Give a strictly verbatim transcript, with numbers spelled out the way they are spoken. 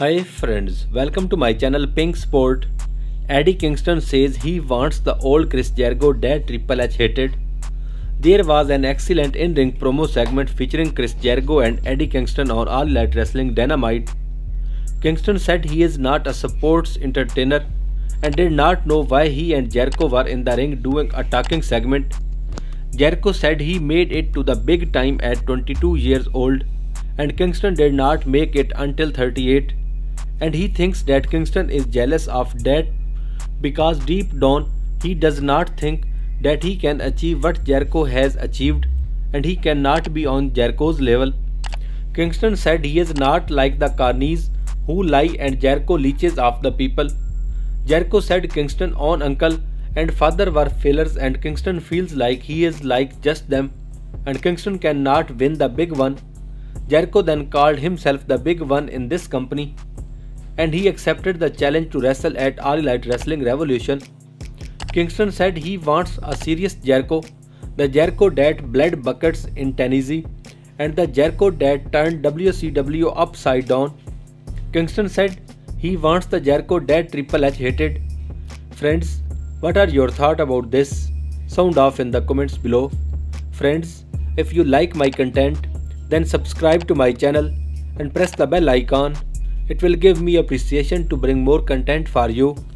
Hi friends, welcome to my channel Pink Sport. Eddie Kingston says he wants the old Chris Jericho that Triple H hated. There was an excellent in-ring promo segment featuring Chris Jericho and Eddie Kingston on All Elite Wrestling Dynamite. Kingston said he is not a sports entertainer and did not know why he and Jericho were in the ring doing a talking segment. Jericho said he made it to the big time at twenty-two years old and Kingston did not make it until thirty-eight. And he thinks that Kingston is jealous of that because deep down he does not think that he can achieve what Jericho has achieved and he cannot be on Jericho's level. Kingston said he is not like the carnies who lie and Jericho leeches off the people. Jericho said Kingston own uncle and father were failures and Kingston feels like he is like just them and Kingston cannot win the big one. Jericho then called himself the big one in this company, and he accepted the challenge to wrestle at All Elite Wrestling Revolution. Kingston said he wants a serious Jericho, the Jericho that bled buckets in Tennessee, and the Jericho that turned W C W upside down. Kingston said he wants the Jericho that Triple H hated. Friends, what are your thoughts about this? Sound off in the comments below. Friends, if you like my content, then subscribe to my channel and press the bell icon. It will give me appreciation to bring more content for you.